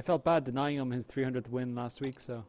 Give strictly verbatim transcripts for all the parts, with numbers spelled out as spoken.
I felt bad denying him his three hundredth win last week, so.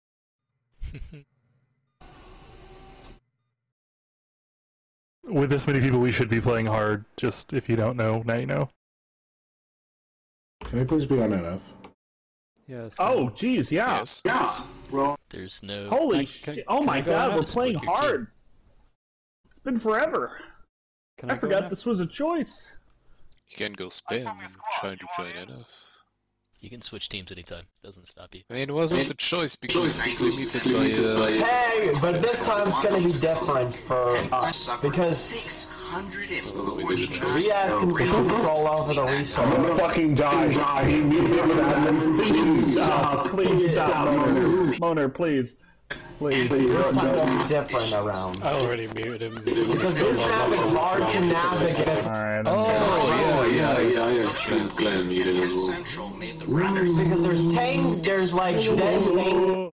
With this many people, we should be playing hard. Just if you don't know, now you know. Can I please be on N F? Yes. Oh, geez, yeah. Yes. Yeah. Well, there's no. Holy Can- shit. can- Oh can my I go god, now? we're Just playing with your team. hard. It's been forever. Can I, I, go forgot now? this was a choice. You can go spam and try to join N F. You can switch teams anytime. Doesn't stop you. I mean, it wasn't a choice because it's limited by. Uh, Hey, but this time it's gonna be different for us because we have complete control over the I'm resource. gonna fucking die. Die. Please stop. Please stop, Moner. Moner, please. Please. This time will be different around. I already muted him. Because this map is hard to navigate. Alright. oh, yeah, yeah, yeah, yeah. Clan, clan needed as well. Because there's tank, there's like dead tanks.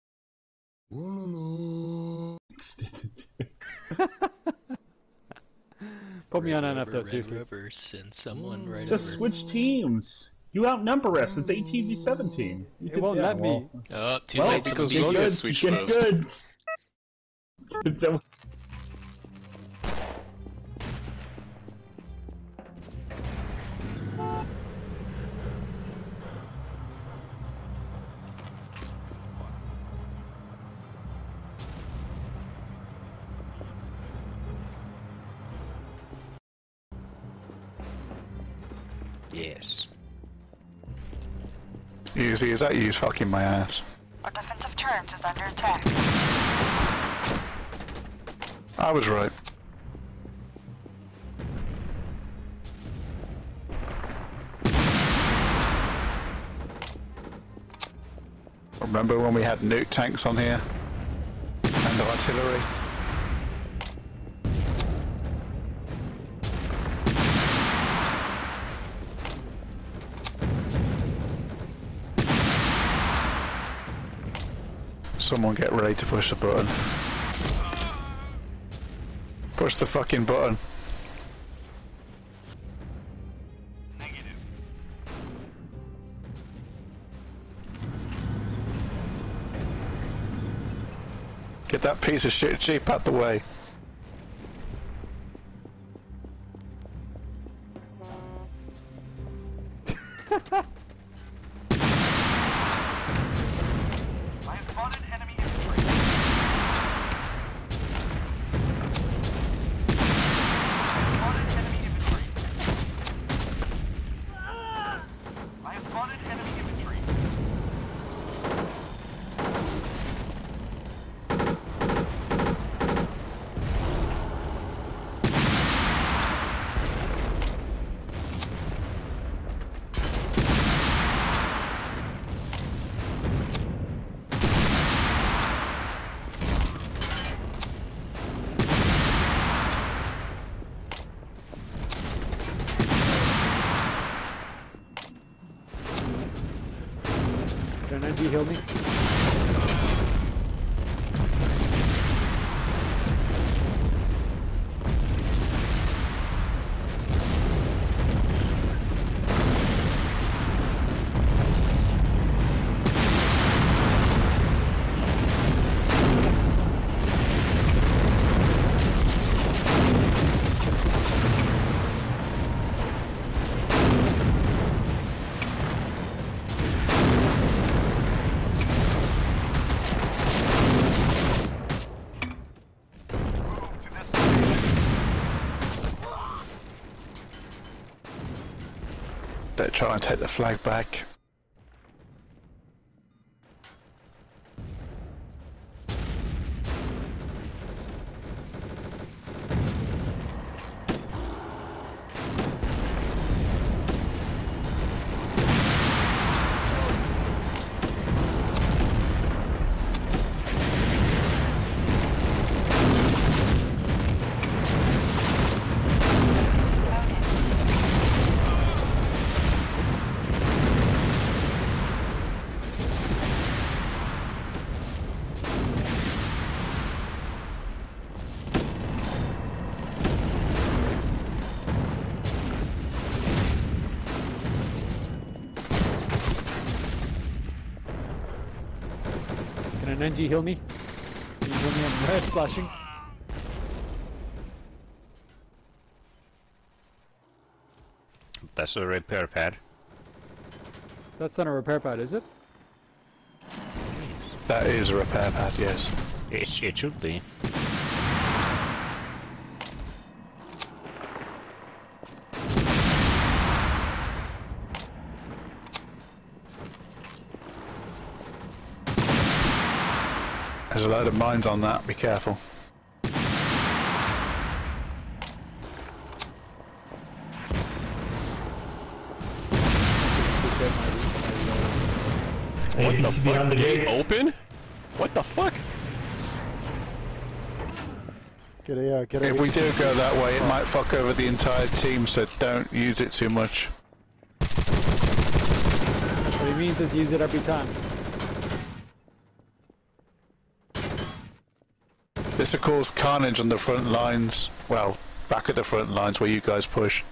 Put me on N F though, Red seriously. River, send someone right Just over. switch teams. You outnumber us. It's eighteen v seventeen. You It could- won't yeah, let me. well, Oh, too Well, late. because someone's we get all gonna- get good. switched Get first. good. It's a- Yes. Easy, is that you fucking my ass? Our defensive turret is under attack. I was right. Remember when we had nuke tanks on here? And artillery? Someone get ready to push the button. Push the fucking button. Get that piece of shit jeep out the way. Can N G heal me? They try and take the flag back. N G, heal me. Can you heal me? I'm red flashing. That's a repair pad. That's not a repair pad, is it? That is a repair pad, yes. It, it should be. There's a load of mines on that, be careful. A P C behind the gate. Open? What the fuck? Get a, uh, get a If we do go that way, it might fuck over the entire team, so don't use it too much. What he means is use it every time. This will cause carnage on the front lines. Well, back at the front lines where you guys push.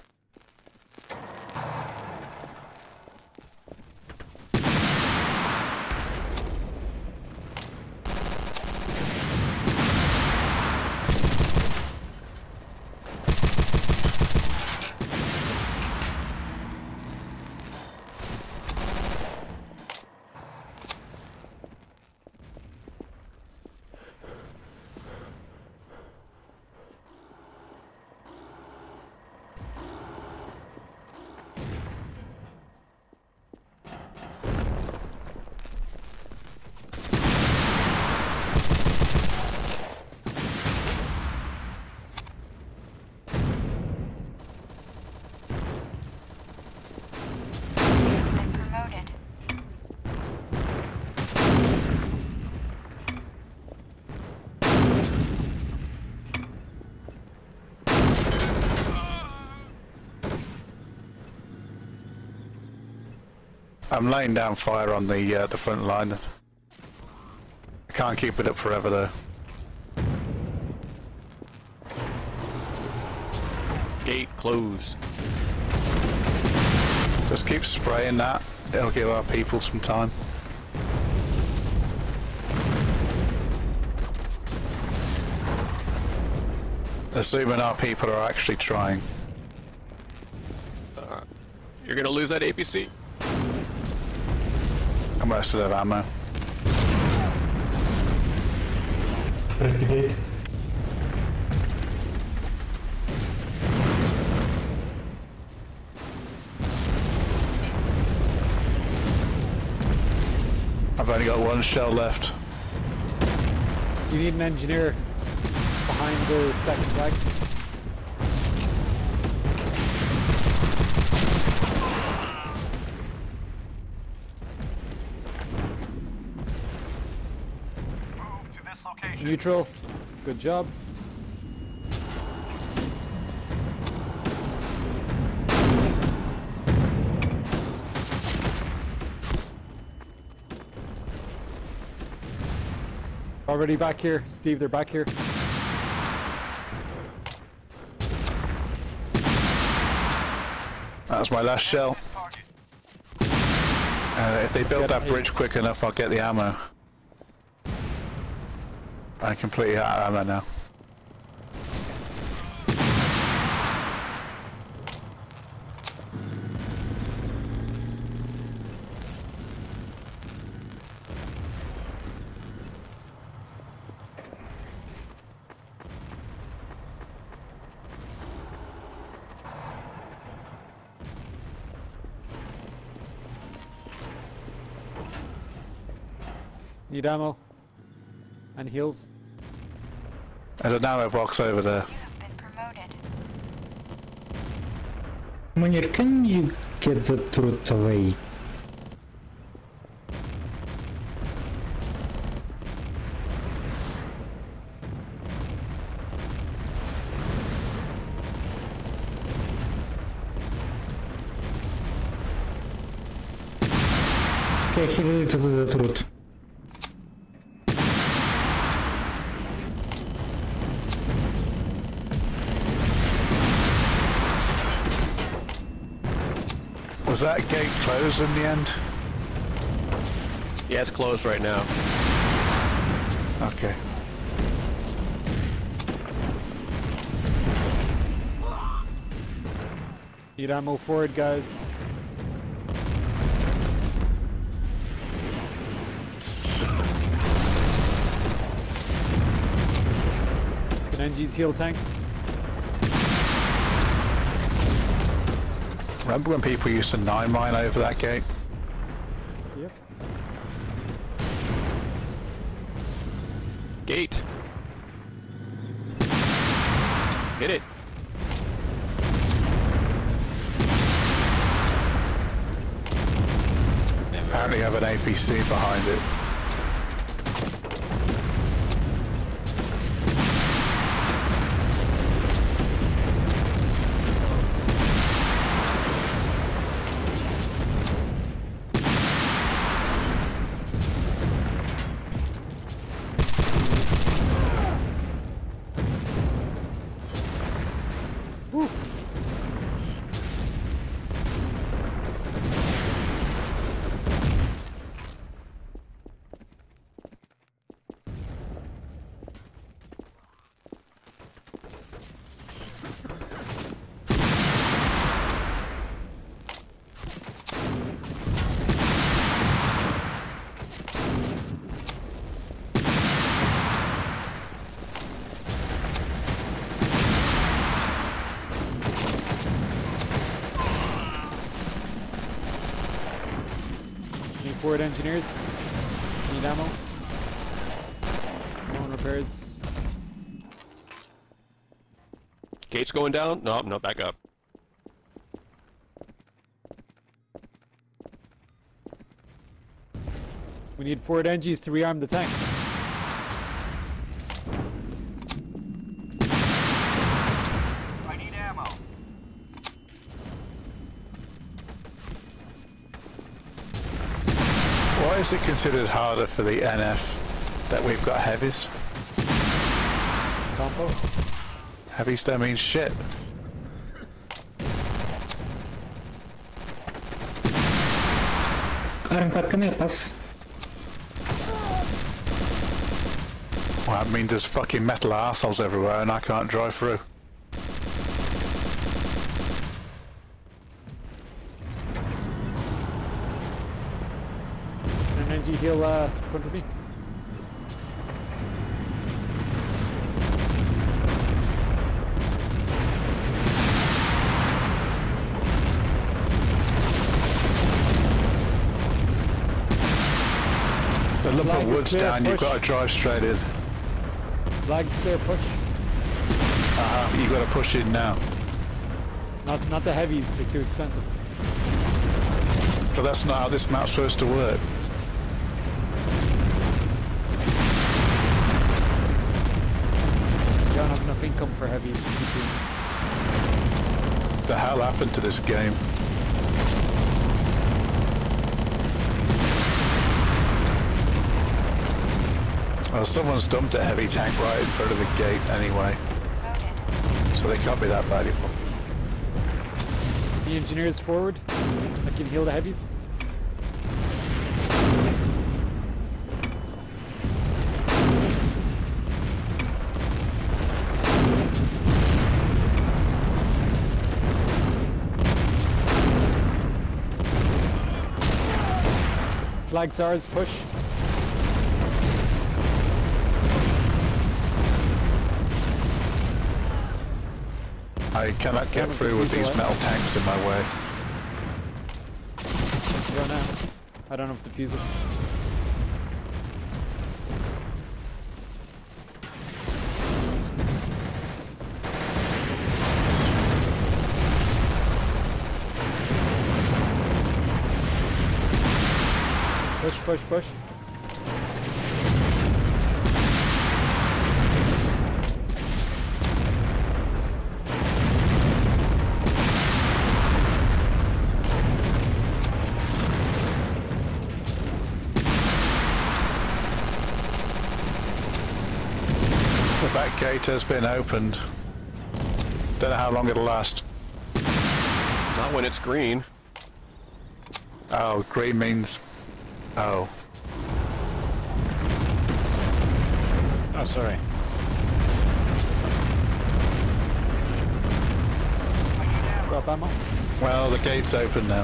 I'm laying down fire on the uh, the front line. I can't keep it up forever though. Gate closed. Just keep spraying that. It'll give our people some time. Assuming our people are actually trying. Uh, you're gonna lose that A P C. I'm most of ammo. Press the gate. I've only got one shell left. You need an engineer behind the second flag. Neutral. Good job. Already back here. Steve, they're back here. That was my last shell. Uh, if they build that bridge quick enough, I'll get the ammo. I'm completely out of ammo now. Need ammo. And heals. There's an ammo box over there. Munir, can you get the truth away? Okay, he did the truth. Was that gate closed in the end? Yeah, it's closed right now. Okay. Need ammo forward, guys. Can N Gs heal tanks? Remember when people used to nine mine over that gate? Yep. Gate. Hit it. Apparently have an A P C behind it. Forward engineers. Need ammo. Ammo and repairs. Gate's going down? No, no, back up. We need forward N Gs to rearm the tanks. I need ammo. Why is it considered harder for the N F that we've got heavies? Compo. Heavies don't mean shit. Well, that means there's fucking metal arseholes everywhere and I can't drive through. An N G heal uh, in front of me. The lump Flag of is wood's clear, down, you've push. got to drive straight in. Flag's clear, push. Uh-huh, you've got to push in now. Not not the heavies, they're too expensive. But that's not how this map's supposed to work. You don't have enough income for heavies. What the hell happened to this game? Well, someone's dumped a heavy tank right in front of the gate anyway. So they can't be that valuable. The engineers forward. I can heal the heavies. Flag SARS, push. I cannot get Damn it, through with these these people metal tanks in my way. Go now. I don't have to defuse it. Push, push, push. The back gate has been opened. Don't know how long it'll last. Not when it's green. Oh, green means... Oh. Oh, sorry. Drop ammo. Well, the gate's open now.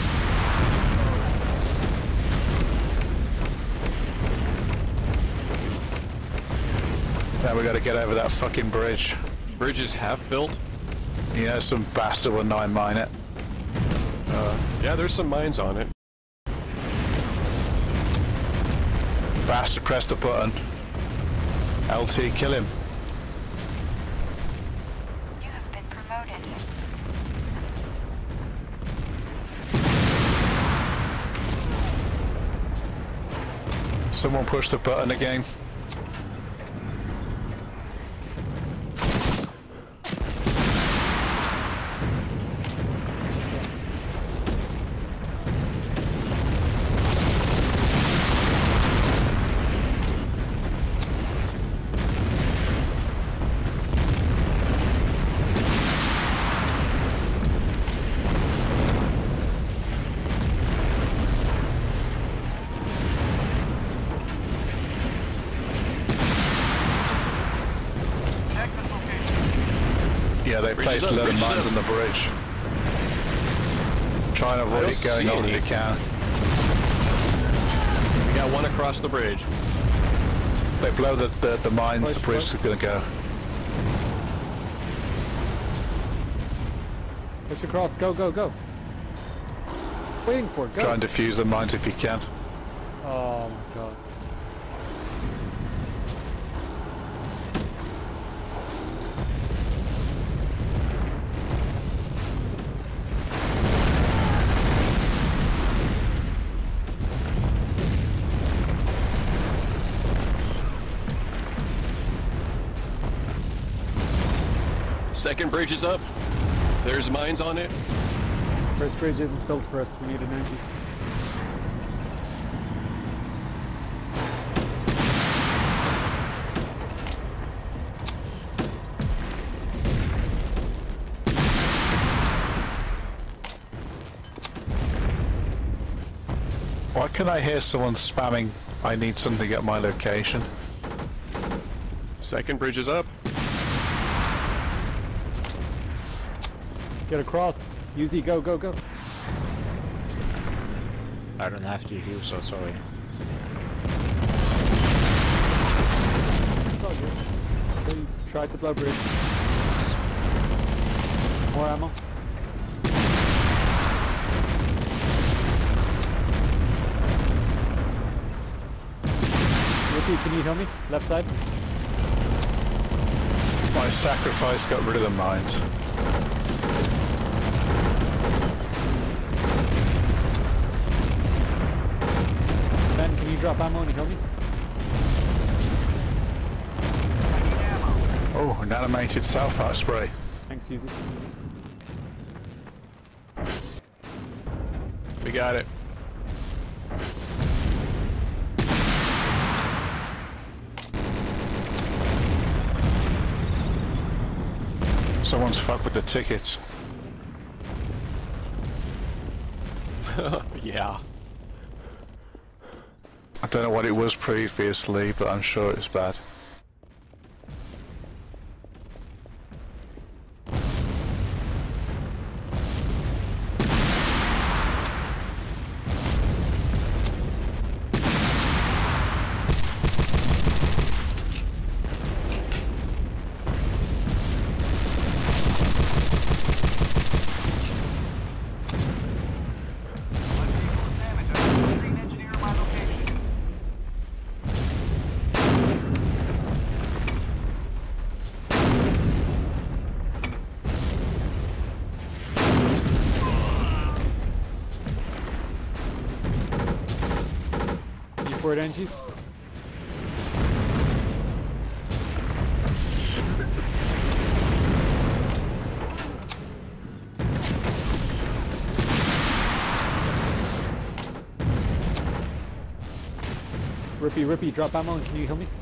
Now we gotta get over that fucking bridge. Bridge is half built. You know, some bastard will nine mine it. Uh, yeah, there's some mines on it. Bastard, press the button. L T, kill him. You have been promoted. Someone push the button again. Yeah, they placed a load of mines on the bridge. Try and avoid it going on if you can. We got one across the bridge. They blow the, the, the mines, Push, the bridge is gonna go. Push across. Go, go, go. Waiting for it. Go. Try and defuse the mines if you can. Oh my god. Second bridge is up. There's mines on it. First bridge isn't built for us. We need an energy. Why can I hear someone spamming, I need something at my location? Second bridge is up. Get across. U Z, go, go, go. I don't have to heal, so sorry. It's all good. Okay, you tried the blow bridge. More ammo. Ricky, can you heal me? Left side. My sacrifice got rid of the mines. Ben, can you drop ammo and heal me? Oh, an animated self power spray. Thanks, Susie. We got it. Someone's fucked with the tickets. Yeah. I don't know what it was previously, but I'm sure it's bad. Forward energies. Rippy, Rippy, drop ammo and can you heal me?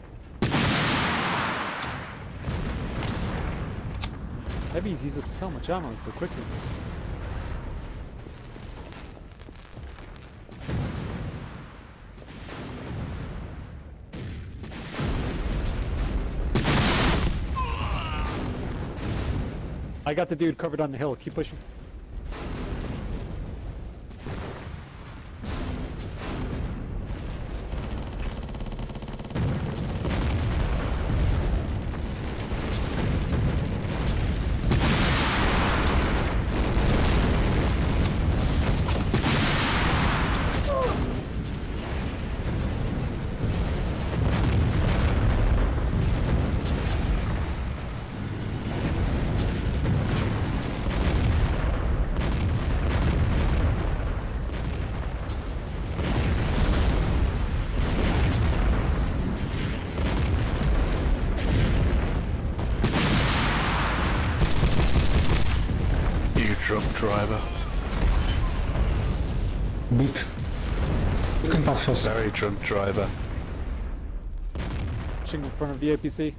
Heavies use up so much ammo so quickly. I got the dude covered on the hill. Keep pushing. Drunk driver. Beat. You can pass first. Very drunk driver. Pushing in front of the A P C.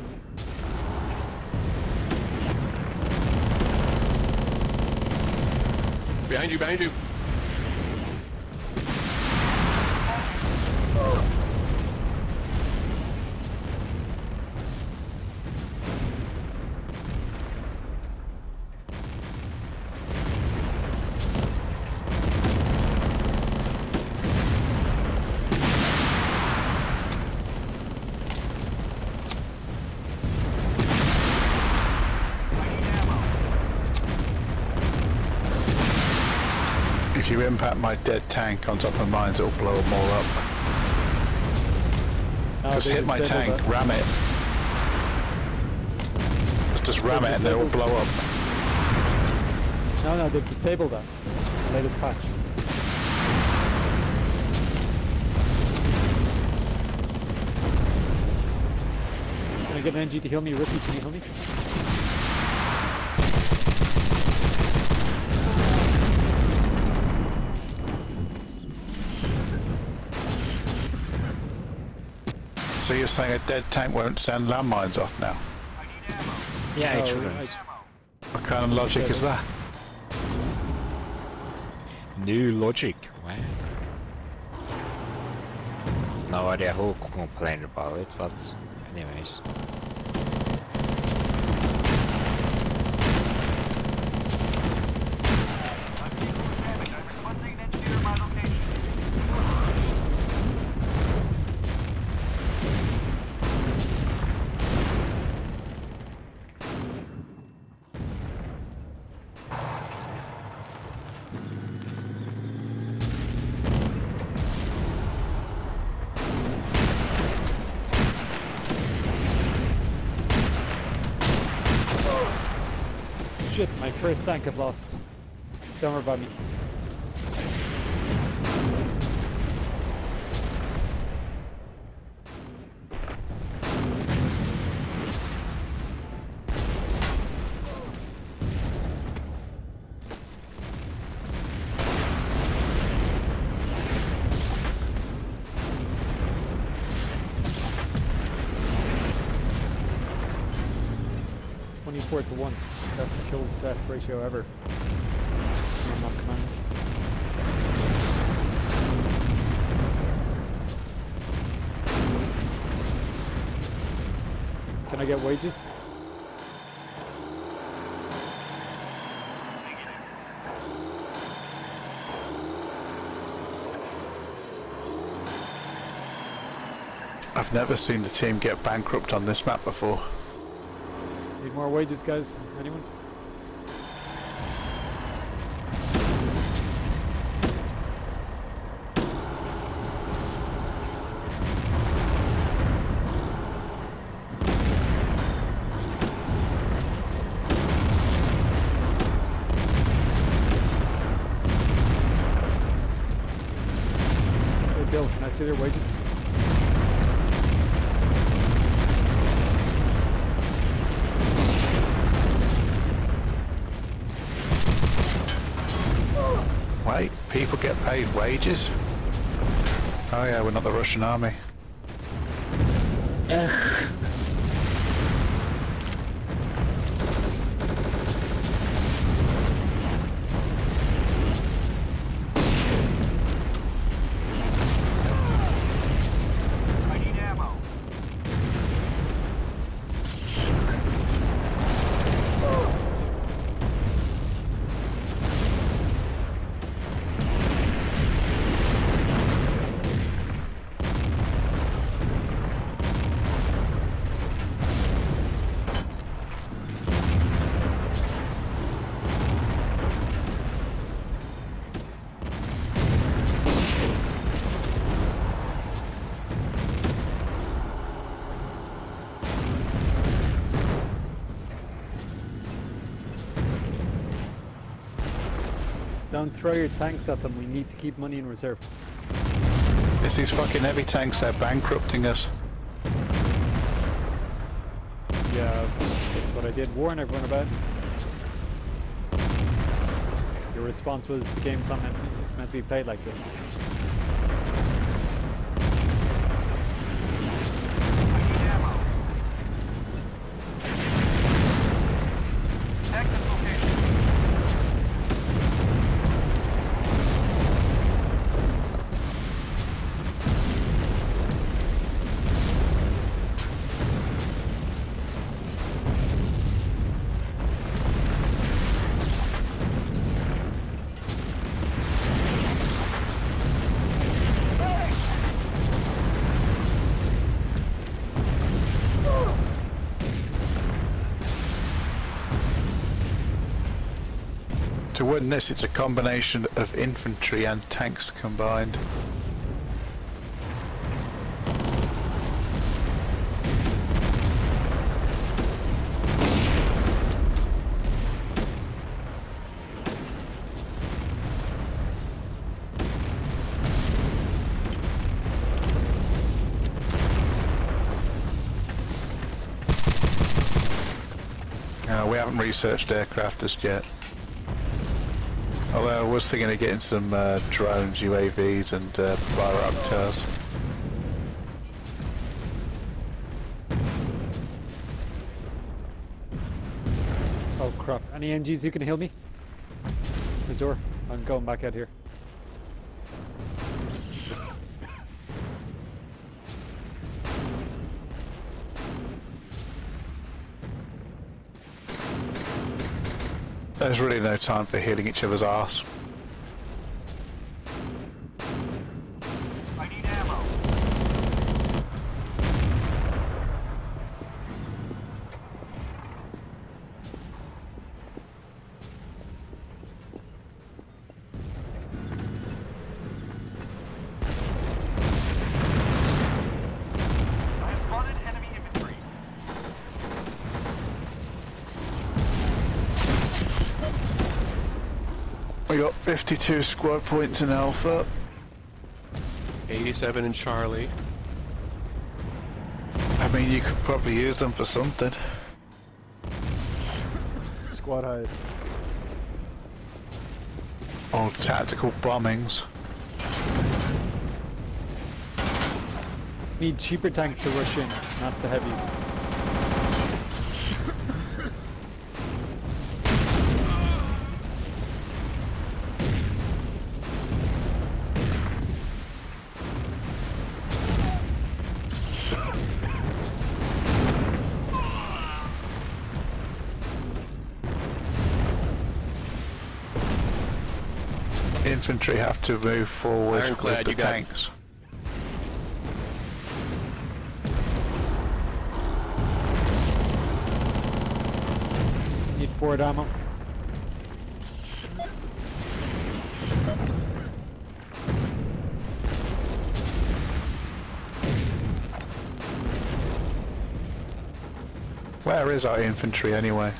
Behind you, behind you. If you impact my dead tank on top of mines, it'll blow them all up. Oh, Just they hit my disabled tank, that. ram it. Just ram it and it'll disabled- blow up. No, no, they've disabled that. Latest patch. Can I get an N G to heal me? Ricky, can you heal me? So you're saying a dead tank won't send landmines off now? Yeah, it Oh, shouldn't. What kind of logic is that? New logic. Wow. No idea who complained about it, but anyways. Shit, my first tank I've lost. Don't worry about me. twenty-four to one. Best kill to death ratio ever. I'm not commanding. Can I get wages? I've never seen the team get bankrupt on this map before. Need more wages, guys? Anyone? Hey Bill, can I see their wages? Wait, people get paid wages? Oh yeah, we're not the Russian army. I need ammo. Don't throw your tanks at them. We need to keep money in reserve. It's these fucking heavy tanks. They're bankrupting us. Yeah, that's what I did warn everyone about. Your response was the game's not meant to, it's meant to be played like this. To win this, it's a combination of infantry and tanks combined. Uh, we haven't researched aircraft just yet. Although I was thinking of getting some uh, drones, U A Vs and uh, Bayraktars. Oh crap. Any N Gs you can heal me? Azure, I'm going back out here. There's really no time for healing each other's arse. I need ammo. I have spotted enemy infantry. We got fifty-two squad points in Alpha. eighty-seven in Charlie. I mean, you could probably use them for something. Squad hide. Or tactical bombings. Need cheaper tanks to rush in, not the heavies. Infantry have to move forward Ironclad, with the you got- tanks. Need forward ammo. Where is our infantry anyway?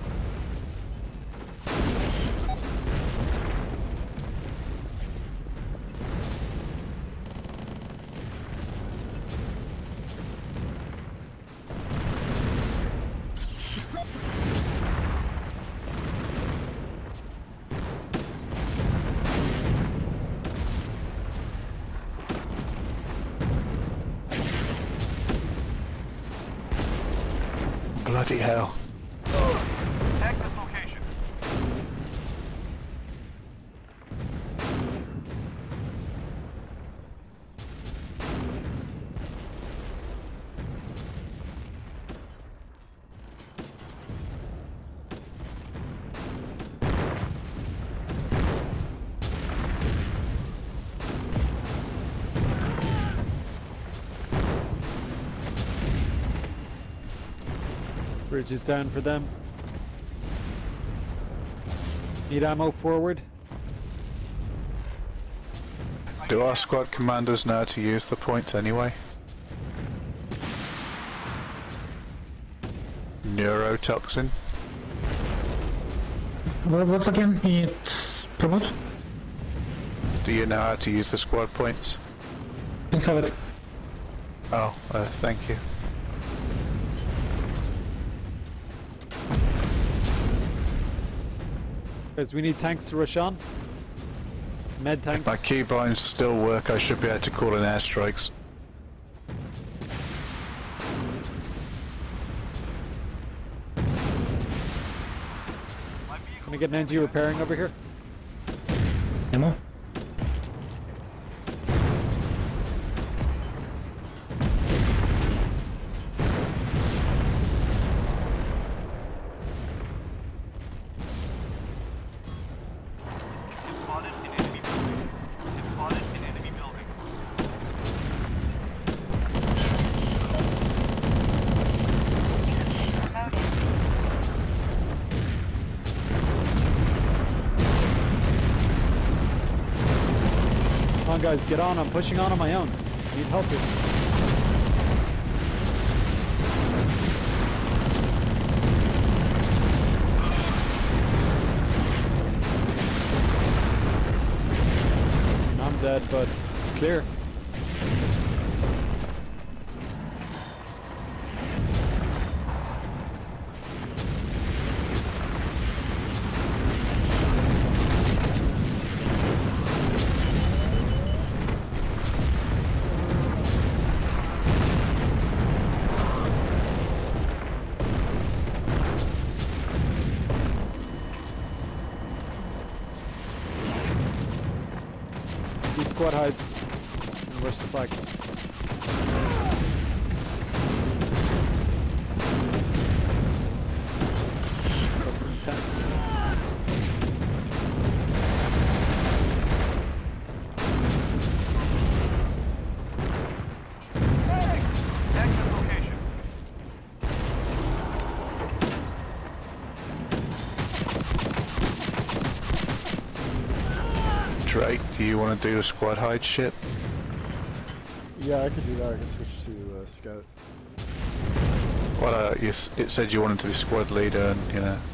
Bloody hell. Tag this location. Bridge is down for them. Need ammo forward. Do our squad commanders know how to use the points anyway? Neurotoxin? What, what's again? It's Promote? Do you know how to use the squad points? Don't have it. Oh, uh, thank you. Guys, we need tanks to rush on. Med tanks. If my keybinds still work, I should be able to call in airstrikes. Can I get an N G repairing over here? Ammo? Spotted an enemy building. Have spotted an enemy building. Come on guys, get on, I'm pushing on on my own. I need help here. I'm dead, but it's clear. These squad hides and rush the flag. Check this location. Drake, do you want to do a squad hide shit? Yeah, I could do that. I can switch to uh, scout. Well, uh, you, s- it said you wanted to be squad leader, and you know.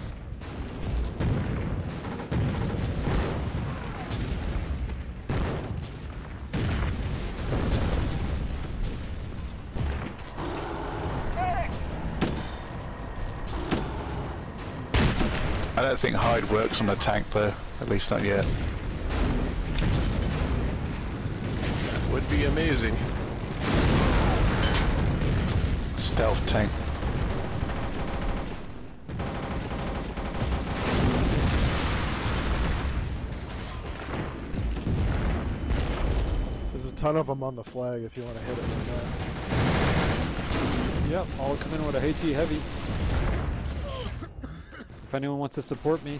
I don't think hide works on the tank though, at least not yet. That would be amazing. Stealth tank. There's a ton of them on the flag if you want to hit it right now. Yep, I'll come in with a H E heavy. If anyone wants to support me.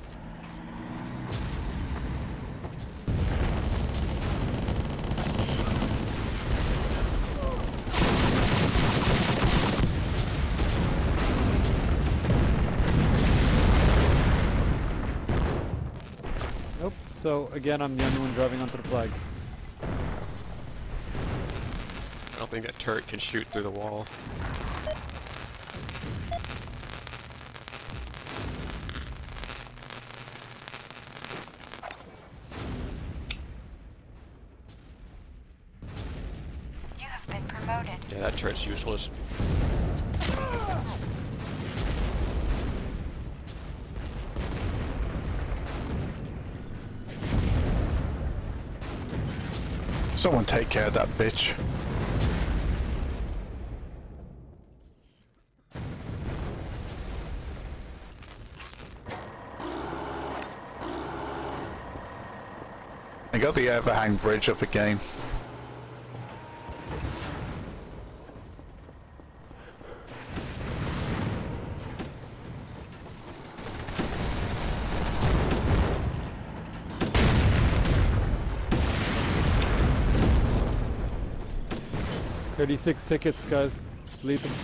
Nope, so again I'm the only one driving onto the flag. I don't think that turret can shoot through the wall. You have been promoted. Yeah, that turret's useless. Someone take care of that bitch. I got the overhang bridge up again. thirty-six tickets, guys. Lead them.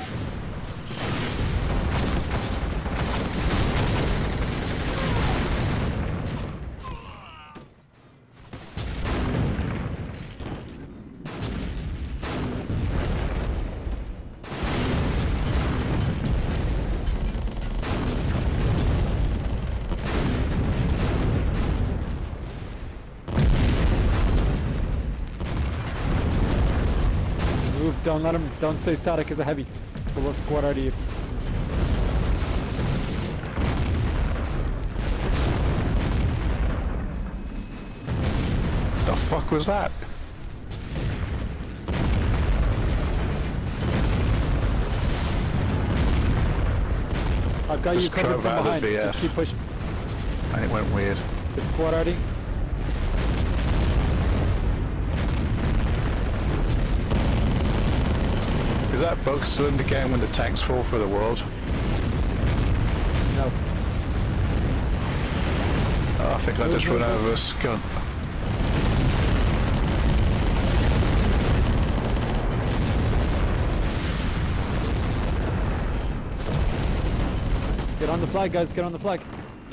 Don't let him. Don't stay static as a heavy. But we'll squad out of you. The fuck was that? I've got Just you covered drove from out of behind. V F. Just keep pushing. And it went weird. The squad already. Is that bug still in the game when the tanks fall for the world? No. Oh, I think I just run over a skunt. Get on the flag, guys. Get on the flag.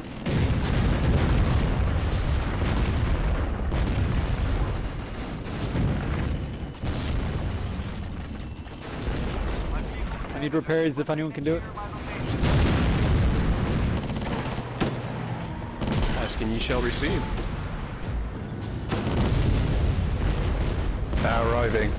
I need repairs if anyone can do it. Ask and ye shall receive. Now arriving.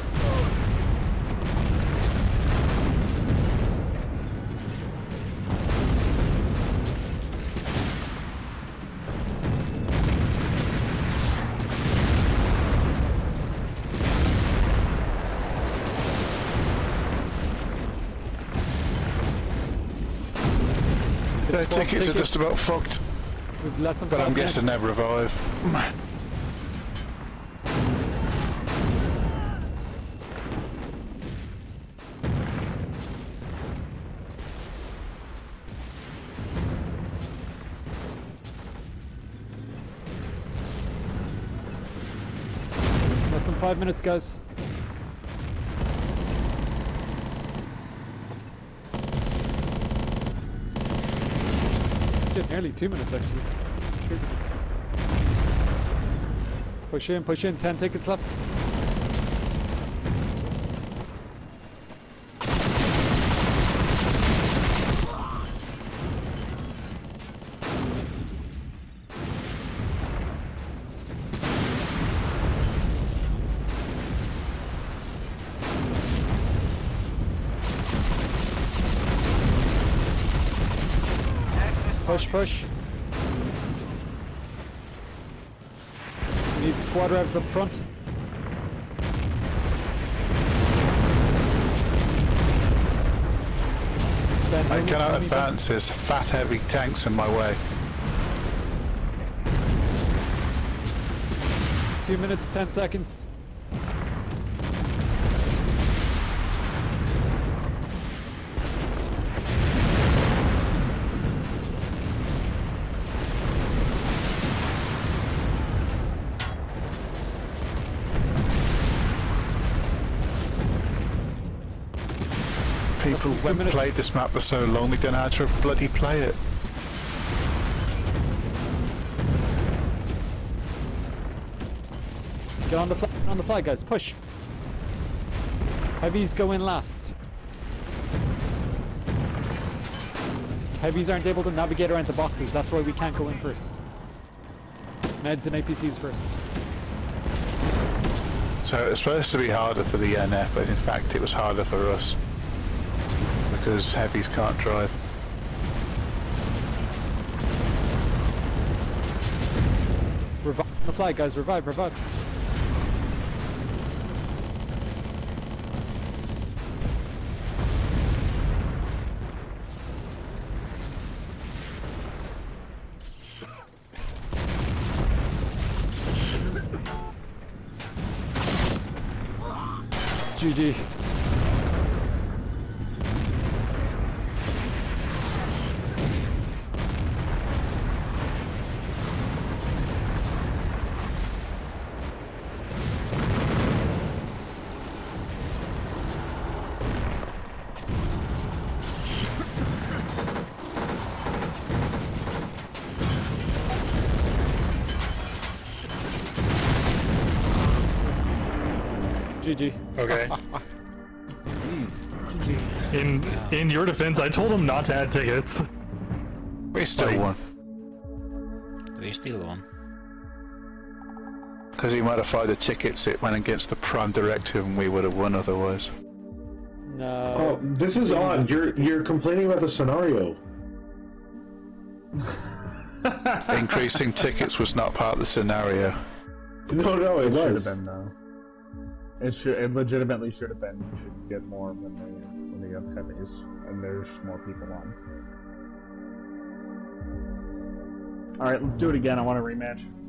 Their tickets are just about fucked. We've less than But five I'm guessing minutes. they revive. Less than five minutes, guys. Shit, nearly two minutes actually. Three minutes. Push in, push in. Ten tickets left. Push, push. We need squad revs up front. Stand I room, cannot room, advance, there's fat heavy tanks in my way. Two minutes, ten seconds. People Less than two who've minutes. played this map for so long, they don't know how to bloody play it. Get on the flag, on the flag, guys. Push. Heavies go in last. Heavies aren't able to navigate around the boxes. That's why we can't go in first. Meds and A P Cs first. So it's supposed to be harder for the N F, but in fact it was harder for us. Because heavies can't drive. Revive the flag, guys. Revive, revive. G G. G G. Okay. G G. In in your defense, I told him not to add tickets. We still Like- won. We still won. Because he modified the tickets, it went against the prime directive and we would have won otherwise. No. Oh, this is odd. You're you're complaining about the scenario. Increasing tickets was not part of the scenario. No, no, it, It should was. have been though. It should. It legitimately should have been. You should get more when they when they have heavies and there's more people on. All right, let's do it again. I want a rematch.